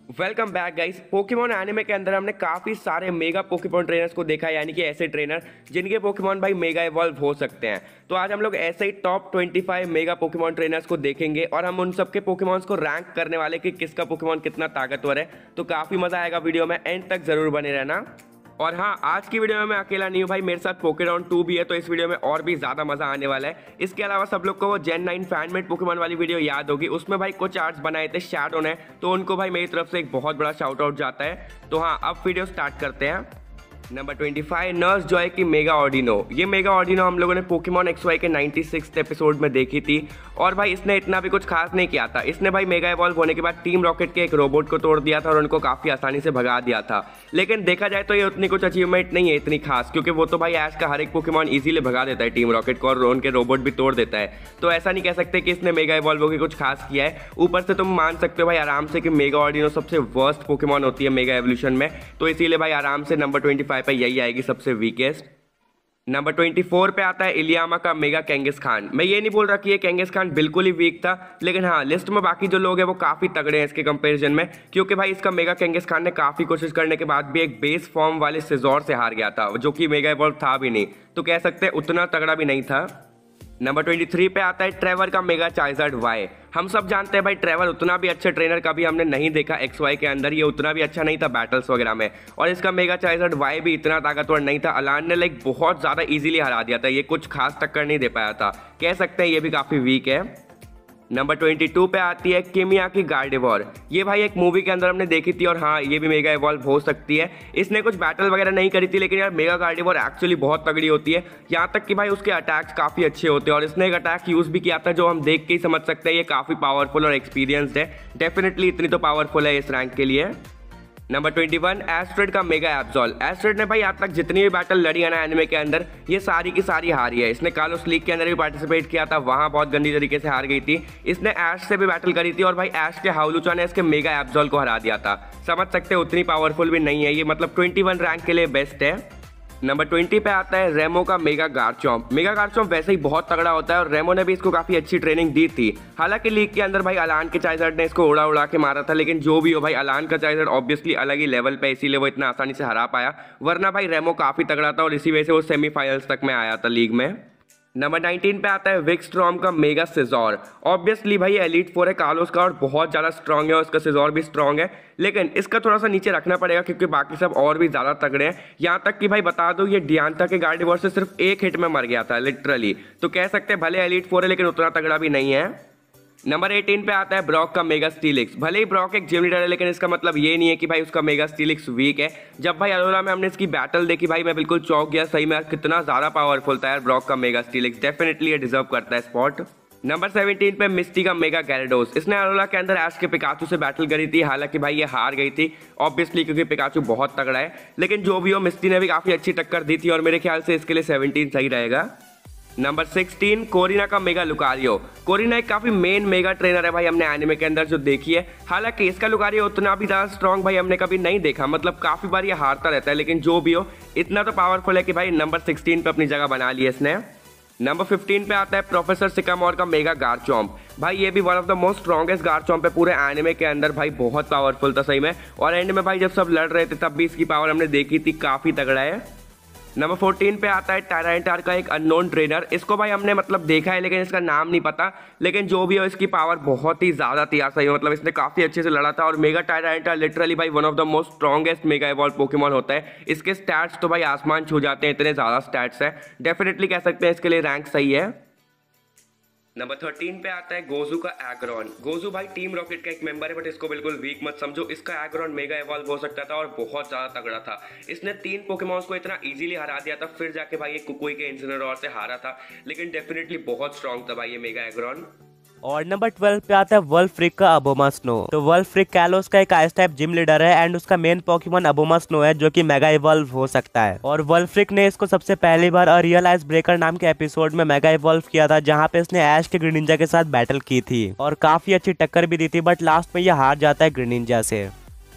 Welcome back guys. Pokemon anime के अंदर हमने काफ़ी सारे मेगा पोकेमॉन ट्रेनर्स को देखा है, यानी कि ऐसे ट्रेनर जिनके पोकेमॉन भाई मेगा इवॉल्व हो सकते हैं। तो आज हम लोग ऐसे ही टॉप 25 मेगा पोकेमॉन ट्रेनर्स को देखेंगे और हम उन सबके पोकेमॉन्स को रैंक करने वाले कि किसका पोकेमॉन कितना ताकतवर है। तो काफ़ी मज़ा आएगा वीडियो में, एंड तक ज़रूर बने रहना। और हाँ, आज की वीडियो में मैं अकेला नहीं हूँ भाई, मेरे साथ पोकेडॉन 2 भी है, तो इस वीडियो में और भी ज़्यादा मज़ा आने वाला है। इसके अलावा सब लोग को वो जेन 9 फैनमेड पोकेमॉन वाली वीडियो याद होगी, उसमें भाई कुछ आर्ट्स बनाए थे शैडो ने, तो उनको भाई मेरी तरफ से एक बहुत बड़ा शाउट आउट जाता है। तो हाँ, अब वीडियो स्टार्ट करते हैं। नंबर 25, नर्स जॉय की मेगा ऑर्डिनो। ये मेगा ऑर्डिनो हम लोगों ने पोकेमॉन XY के 96 एपिसोड में देखी थी, और भाई इसने इतना भी कुछ खास नहीं किया था। इसने भाई मेगा इवॉल्व होने के बाद टीम रॉकेट के एक रोबोट को तोड़ दिया था और उनको काफ़ी आसानी से भगा दिया था। लेकिन देखा जाए तो ये उतनी कुछ अचीवमेंट नहीं है इतनी खास, क्योंकि वो तो भाई ऐश का हर एक पोकेमॉन इजीली भगा देता है टीम रॉकेट को, और उनके रोबोट भी तोड़ देता है। तो ऐसा नहीं कह सकते कि इसने मेगा इवॉल्व होकर कुछ खास किया है। ऊपर से तुम मान सकते हो भाई आराम से कि मेगा ऑर्डिनो सबसे वर्स्ट पोकेमॉन होती है मेगा एवोल्यूशन में, तो इसीलिए भाई आराम से नंबर 25 पे यही आएगी सबसे वीकेस्ट। नंबर 24 पे आता है इलियामा का मेगा केंगिस खान। मैं ये नहीं बोल रहा कि ये केंगिस खान बिल्कुल ही वीक था, लेकिन हाँ, लिस्ट में बाकी जो लोग हैं वो काफ़ी तगड़े हैं इसके कंपैरिजन में, क्योंकि भाई इसका मेगा केंगिस खान ने काफ़ी कोशिश करने के बाद भी एक बेस फॉर्म वाले सिजोर से हार गया था, जो कि मेगा इवॉल्व था भी नहीं, तो कह सकते हैं उतना तगड़ा भी नहीं था। नंबर 23 पे आता है ट्रेवर का मेगा चार्जर्ड वाई। हम सब जानते हैं भाई ट्रेवर उतना भी अच्छा ट्रेनर कभी हमने नहीं देखा XY के अंदर, ये उतना भी अच्छा नहीं था बैटल्स वगैरह में, और इसका मेगा चार्जर्ड वाई भी इतना ताकतवर नहीं था। अलान ने लाइक बहुत ज़्यादा इजीली हरा दिया था, ये कुछ खास टक्कर नहीं दे पाया था, कह सकते हैं ये भी काफ़ी वीक है। नंबर 22 पे आती है किमिया की गार्डिवोर। ये भाई एक मूवी के अंदर हमने देखी थी, और हाँ, ये भी मेगा इवॉल्व हो सकती है। इसने कुछ बैटल वगैरह नहीं करी थी, लेकिन यार मेगा गार्डिवोर एक्चुअली बहुत तगड़ी होती है, यहाँ तक कि भाई उसके अटैक्स काफ़ी अच्छे होते हैं, और इसने एक अटैक यूज़ भी किया था जो हम देख के ही समझ सकते हैं ये काफ़ी पावरफुल और एक्सपीरियंस्ड है। डेफिनेटली इतनी तो पावरफुल है इस रैंक के लिए। नंबर 21, एस्ट्रेड का मेगा एब्जॉल। एस्ट्रेड ने भाई आज तक जितनी भी बैटल लड़ी है ना एनिमे के अंदर, ये सारी की सारी हारी है। इसने कालोस लीग के अंदर भी पार्टिसिपेट किया था, वहां बहुत गंदी तरीके से हार गई थी। इसने ऐश से भी बैटल करी थी, और भाई ऐश के हाउलूचा ने इसके मेगा एब्जॉल को हरा दिया था। समझ सकते हैं उतनी पावरफुल भी नहीं है ये, मतलब 21 रैंक के लिए बेस्ट है। नंबर 20 पे आता है रेमो का मेगा गार्चॉम्प। मेगा गार्चॉम्प वैसे ही बहुत तगड़ा होता है, और रेमो ने भी इसको काफ़ी अच्छी ट्रेनिंग दी थी। हालांकि लीग के अंदर भाई अलान के चार्जर्ड ने इसको उड़ा उड़ा के मारा था, लेकिन जो भी हो भाई अलान का चार्जर्ड ऑब्वियसली अलग ही लेवल पे, इसीलिए वो इतना आसानी से हरा पाया, वरना भाई रेमो काफ़ी तगड़ा था, और इसी वजह से वो सेमीफाइनल्स तक में आया था लीग में। नंबर 19 पे आता है विक्सट्रॉम का मेगा सिजोर। ऑब्वियसली भाई एलीट 4 है कार्लोस का, और बहुत ज़्यादा स्ट्रॉन्ग है, और उसका सिजोर भी स्ट्रॉन्ग है, लेकिन इसका थोड़ा सा नीचे रखना पड़ेगा क्योंकि बाकी सब और भी ज़्यादा तगड़े हैं। यहाँ तक कि भाई बता दो, ये डियांता के गार्डिवोर से सिर्फ एक हिट में मर गया था लिटरली, तो कह सकते हैं भले एलीट 4 है लेकिन उतना तगड़ा भी नहीं है। नंबर 18 पे आता है ब्रॉक का मेगा स्टीलिक्स। भले ही ब्रॉक एक जिम लीडर है, लेकिन इसका मतलब ये नहीं है कि भाई उसका मेगा स्टीलिक्स वीक है। जब भाई अलोला में हमने इसकी बैटल देखी भाई, मैं बिल्कुल चौंक गया, सही में कितना ज़्यादा पावरफुल था यार ब्रॉक का मेगा स्टीलिक्स। डेफिनेटली ये डिजर्व करता है स्पॉट। नंबर 17 पे मिस्टी का मेगा गैराडोस। इसने अलोला के अंदर ऐश के पिकाचू से बैटल करी थी, हालांकि भाई ये हार गई थी ऑब्वियसली क्योंकि पिकाचू बहुत तगड़ा है, लेकिन जो भी हो मिस्टी ने भी काफ़ी अच्छी टक्कर दी थी, और मेरे ख्याल से इसके लिए 17 सही रहेगा। नंबर 16, कोरिना का मेगा लुकारियो। कोरिना एक काफ़ी मेन मेगा ट्रेनर है भाई हमने एनिमे के अंदर जो देखी है। हालांकि इसका लुकारियो उतना भी ज़्यादा स्ट्रॉन्ग भाई हमने कभी नहीं देखा, मतलब काफ़ी बार ये हारता रहता है, लेकिन जो भी हो इतना तो पावरफुल है कि भाई नंबर 16 पे अपनी जगह बना ली है इसने। नंबर 15 पे आता है प्रोफेसर सिकामोर का मेगा गार्चॉम्प। भाई ये भी one of the most strongest Garchomp है पूरे एनिमे के अंदर, भाई बहुत पावरफुल था सही में, और एंड में भाई जब सब लड़ रहे थे तब भी इसकी पावर हमने देखी थी, काफ़ी तगड़ा है। नंबर 14 पे आता है टायरानिटार का एक अननोन ट्रेनर। इसको भाई हमने मतलब देखा है, लेकिन इसका नाम नहीं पता, लेकिन जो भी हो इसकी पावर बहुत ही ज़्यादा थी यार सही, मतलब इसने काफ़ी अच्छे से लड़ा था। और मेगा टायरानिटार लिटरली भाई one of the most strongest mega evolve Pokemon होता है। इसके स्टैट्स तो भाई आसमान छू जाते हैं, इतने ज़्यादा स्टैट्स है, डेफिनेटली कह सकते हैं इसके लिए रैंक सही है। नंबर 13 पे आता है गोजू का एग्रॉन। गोजू भाई टीम रॉकेट का एक मेंबर है, बट इसको बिल्कुल वीक मत समझो। इसका एग्रॉन मेगा इवॉल्व हो सकता था, और बहुत ज़्यादा तगड़ा था। इसने 3 पोकेमॉन्स को इतना इजीली हरा दिया था, फिर जाके भाई ये कुकुई के इन्सिनेरोर से हारा था, लेकिन डेफिनेटली बहुत स्ट्रॉन्ग था भाई ये मेगा एग्रॉन। और नंबर 12 पे आता है वल्फ्रिक का अबोमा स्नो। तो वल्फ्रिक कैलोस का एक आइस टाइप जिम लीडर है, एंड उसका मेन पोकेमॉन अबोमा स्नो है जो कि मेगा इवॉल्व हो सकता है। और वल्फ्रिक ने इसको सबसे पहली बार रियल आइस ब्रेकर नाम के एपिसोड में मेगा इवॉल्व किया था, जहां पे इसने ऐश के ग्रीनिंजा के साथ बैटल की थी, और काफी अच्छी टक्कर भी दी थी, बट लास्ट में ये हार जाता है ग्रीनिंजा से।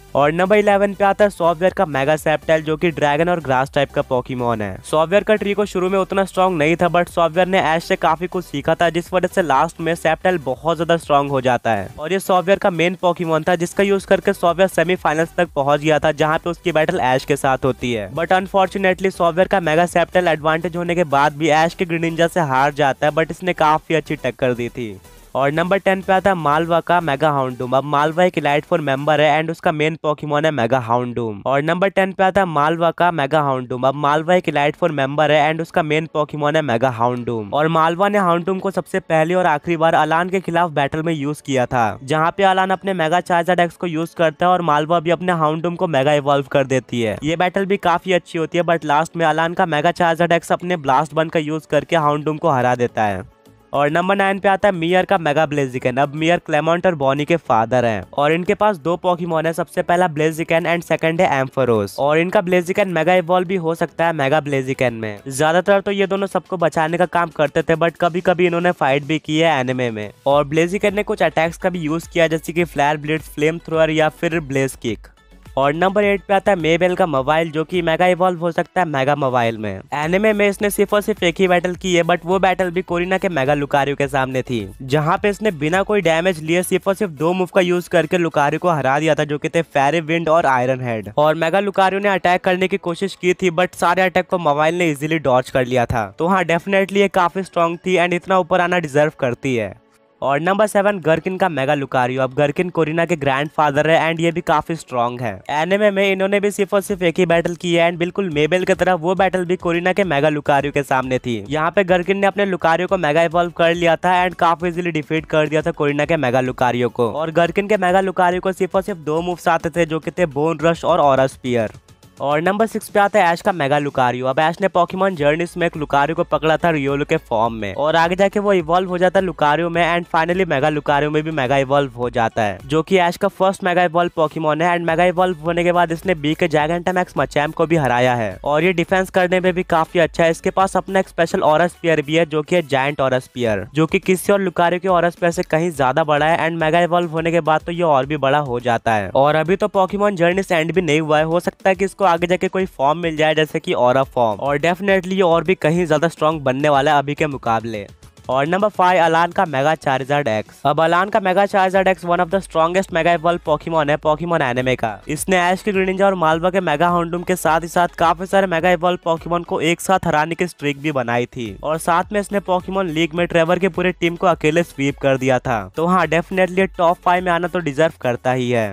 और नंबर 11 पे आता है सॉफ्टवेयर का मेगा सेप्टाइल, जो कि ड्रैगन और ग्रास टाइप का पोकेमॉन है। सॉफ्टवेयर का ट्री को शुरू में उतना स्ट्रॉन्ग नहीं था, बट सॉफ्टवेयर ने ऐश से काफी कुछ सीखा था, जिस वजह से लास्ट में सेप्टाइल बहुत ज्यादा स्ट्रॉन्ग हो जाता है। और ये सॉफ्टवेयर का मेन पोकेमॉन था, जिसका यूज करके सॉफ्टवेयर सेमीफाइनल्स तक पहुंच गया था, जहाँ पे उसकी बैटल ऐश के साथ होती है। बट अनफॉर्चुनेटली सॉफ्टवेयर का मेगा सेप्टाइल एडवांटेज होने के बाद भी ऐश के ग्रीनिंजा से हार जाता है, बट इसने काफी अच्छी टक्कर दी थी। और नंबर 10 पे आता है मालवा का मेगा हाउंडूम। अब मालवा एक इलाइट फोर मेंबर है एंड उसका मेन पोकेमॉन है मेगा हाउंडूम। और नंबर 10 पे आता है मालवा का मेगा हाउंडूम। अब मालवा एक इलाइट फोर मेंबर है एंड उसका मेन पोकेमॉन है मेगा हाउंडूम। और मालवा ने हाउंडूम को सबसे पहली और आखिरी बार अलान के खिलाफ बैटल में यूज किया था, जहाँ पे अलान अपने मेगा चार्जर एक्स को यूज करता है और मालवा भी अपने हाउंडूम को मेगा इवॉल्व कर देती है। ये बैटल भी काफी अच्छी होती है, बट लास्ट में अलान का मेगा चार्जर एक्स अपने ब्लास्ट बन का यूज करके हाउंडूम को हरा देता है। और नंबर 9 पे आता है मियर का मेगा ब्लेजिकन। अब मियर क्लेमोंट और बॉनी के फादर हैं और इनके पास दो पोकेमॉन है। सबसे पहला ब्लेजिकन एंड सेकंड है एम्फरोस। और इनका ब्लेजिकन मेगा इवॉल्व भी हो सकता है मेगा ब्लेजिकन में। ज्यादातर तो ये दोनों सबको बचाने का काम करते थे, बट कभी कभी इन्होंने फाइट भी की है एनिमे में। और ब्लेजिकन ने कुछ अटैक्स का भी यूज किया, जैसे कि फ्लायर ब्लिट्स, फ्लेम थ्रोअर या फिर ब्लेज किक। और नंबर 8 पे आता है मेबेल का मोबाइल, जो कि मेगा इवॉल्व हो सकता है मेगा मोबाइल में। एनिमे में इसने सिर्फ और सिर्फ एक ही बैटल की है, बट वो बैटल भी कोरिना के मेगा लुकारियो के सामने थी, जहां पे इसने बिना कोई डैमेज लिए सिर्फ और सिर्फ दो मूव का यूज करके लुकारियो को हरा दिया था, जो कि थे फेरी विंड और आयरन हेड। और मेगा लुकारियो ने अटैक करने की कोशिश की थी, बट सारे अटैक को मोबाइल ने इजीली डॉज कर लिया था। तो हाँ, डेफिनेटली ये काफी स्ट्रॉन्ग थी एंड इतना ऊपर आना डिजर्व करती है। और नंबर 7 गर्किन का मेगा लुकारियो। अब गर्किन कोरिना के ग्रैंडफादर है एंड ये भी काफी स्ट्रॉन्ग है। एनिमे में इन्होंने भी सिर्फ और सिर्फ एक ही बैटल की है एंड बिल्कुल मेबेल की तरह वो बैटल भी कोरिना के मेगा लुकारियो के सामने थी। यहाँ पे गर्किन ने अपने लुकारियो को मेगा इवॉल्व कर लिया था एंड काफी इजीली डिफीट कर दिया था कोरिना के मेगा लुकारियो को। और गर्किन के मेगा लुकारियो को सिर्फ और सिर्फ दो मूव्स आते थे, जो कि थे बोन रश और ऑरा स्पीयर। और नंबर 6 पे आता है ऐश का मेगा लुकारियो। अब ऐश ने पोकेमॉन जर्नीस में एक लुकारियो को पकड़ा था रियोलो के फॉर्म में, और आगे जाके वो इवॉल्व हो जाता है लुकारियो में एंड फाइनली मेगा लुकारियो में भी मेगा इवॉल्व हो जाता है, जो कि ऐश का फर्स्ट मेगा इवॉल्व पोकेमॉन है। एंड मेगा इवॉल्व होने के बाद इसने बी के जायगेंटामैक्स मचैम्प को भी हराया है, और ये डिफेंस करने में भी काफी अच्छा है। इसके पास अपना एक स्पेशल ऑरा स्पीयर भी है, जो कि है जायंट ऑरा स्पीयर, जो कि किसी और लुकारियो के ऑरा स्पीयर से कहीं ज्यादा बड़ा है। एंड मेगा इवॉल्व होने के बाद तो ये और भी बड़ा हो जाता है। और अभी तो पोकेमॉन जर्नीस एंड भी नहीं हुआ है, हो सकता है कि इसको आगे जाके कोई फॉर्म मिल जाए, जैसे कि ऑरा फॉर्म। और डेफिनेटली ये और भी कहीं ज्यादा स्ट्रॉन्ग बनने वाला है अभी के मुकाबले। और नंबर 5 अलान का मेगा चार्जर्ड एक्स। अब अलान का mega Charizard X one of the strongest mega evolve Pokemon है पोकेमॉन एनिमे का। इसने ऐश के ग्रीनिंजा और मालवा के मेगा हाउंडूम के साथ ही साथ काफी सारे मेगा इवॉल्व पोकेमॉन को एक साथ हराने की स्ट्रीक भी बनाई थी, और साथ में इसने पोकेमॉन लीग में ट्रेवर के पूरे टीम को अकेले स्वीप कर दिया था। तो हाँ, डेफिनेटली टॉप 5 में आना तो डिजर्व करता ही है।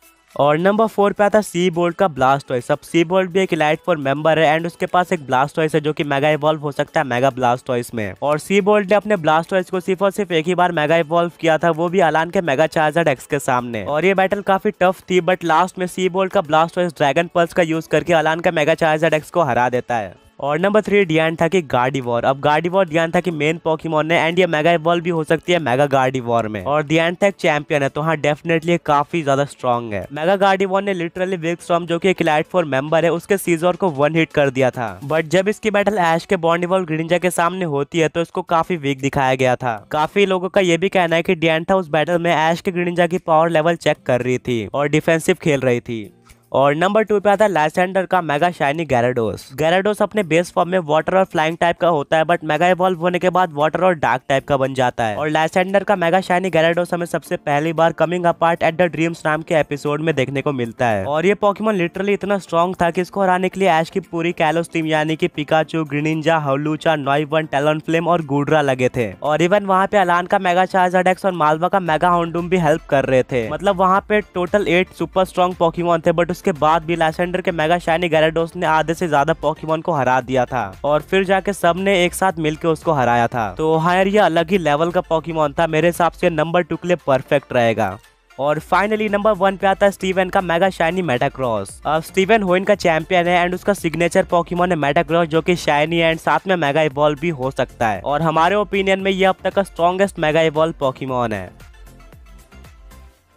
और नंबर 4 पे आता है सी बोल्ट का ब्लास्टॉइस। अब सी बोल्ट भी एक इलाइट फोर मेंबर है एंड उसके पास एक ब्लास्टॉइस है, जो कि मेगा इवॉल्व हो सकता है मेगा ब्लास्टॉइस में। और सी बोल्ट ने अपने ब्लास्टॉइस को सिर्फ और सिर्फ एक ही बार मेगा इवॉल्व किया था, वो भी अलान के मेगा चार्जर्ड एक्स के सामने। और ये बैटल काफी टफ थी, बट लास्ट में सी बोल्ट का ब्लास्टॉइस ड्रैगन पल्स का यूज करके अलान का मेगा चार्जर्ड एक्स को हरा देता है। और नंबर 3 डियांथा की गार्डिवोर। अब गार्डिवोर डियांथा की मेन पोकेमॉन है एंड ये मेगा इवॉल्व भी हो सकती है मेगा गार्डिवोर में। और डियांथा एक चैंपियन है, तो हाँ, डेफिनेटली काफी ज्यादा स्ट्रॉन्ग है। मेगा गार्डिवोर ने लिटरली विल्कस्टॉर्म, जो कि एक इलाइट फोर मेंबर है, उसके सीजर को वन हिट कर दिया था। बट जब इसकी बैटल ऐश के बॉन्ड इवॉल्व ग्रीनिंजा के सामने होती है तो इसको काफी वीक दिखाया गया था। काफी लोगों का ये भी कहना है कि डियांथा उस बैटल में ऐश के ग्रीनिंजा की पावर लेवल चेक कर रही थी और डिफेंसिव खेल रही थी। और नंबर 2 पे आता है लाइसेंडर का मेगा शाइनी गैराडोस। गैराडोस अपने बेस फॉर्म में वाटर और फ्लाइंग टाइप का होता है, बट मेगा इवॉल्व होने के बाद वाटर और डार्क टाइप का बन जाता है। और लाइसेंडर का मेगा शाइनी गैराडोस हमें सबसे पहली बार coming apart at the dreams नाम के एपिसोड में देखने को मिलता है। और ये पोकेमॉन लिटरली इतना स्ट्रॉन्ग था कि इसको हराने के लिए ऐश की पूरी कैलोस टीम यानी कि पिकाचू, ग्रीनिंजा, हवलूचा, नॉइवन, टैलनफ्लेम और गुड्रा लगे थे। और इवन वहाँ पे अलान का मेगा चार्जर्ड एक्स और मालवा का मेगा हाउंडूम भी हेल्प कर रहे थे। मतलब वहाँ पे टोटल 8 सुपर स्ट्रॉन्ग पोकेमॉन थे, बट उसके बाद भी लाइसेंडर के मेगा शाइनी गैराडोस ने आधे से ज्यादा पोकेमॉन को हरा दिया था, और फिर जाके सब ने एक साथ मिलकर उसको हराया था। तो हाँ यार, ये अलग ही लेवल का पोकेमॉन था। मेरे हिसाब से नंबर 2 के लिए परफेक्ट रहेगा। और फाइनली नंबर 1 पे आता है स्टीवन का मेगा शाइनी मेटाक्रॉस। अब स्टीवन होइन का चैंपियन है एंड उसका सिग्नेचर पोकेमॉन है मेटाक्रॉस, जो कि शाइनी एंड साथ में मेगा इवॉल्व भी हो सकता है। और हमारे ओपिनियन में ये अब तक का स्ट्रॉन्गेस्ट मेगा इवॉल्व पोकेमॉन है।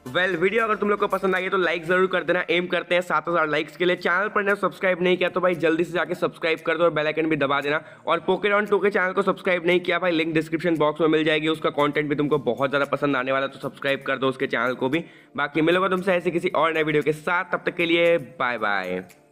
वीडियो अगर तुम लोग को पसंद आई है तो लाइक जरूर कर देना। एम करते हैं 7000 लाइक्स के लिए। चैनल पर ने सब्सक्राइब नहीं किया तो भाई जल्दी से जाके सब्सक्राइब कर दो और बेल आइकन भी दबा देना। और पोकेरॉन 2 के चैनल को सब्सक्राइब नहीं किया भाई, लिंक डिस्क्रिप्शन बॉक्स में मिल जाएगी। उसका कंटेंट भी तुमको बहुत ज्यादा पसंद आने वाला, तो सब्सक्राइब कर दो उसके चैनल को भी। बाकी मिलूंगा तुमसे ऐसे किसी और नए वीडियो के साथ, तब तक के लिए बाय बाय।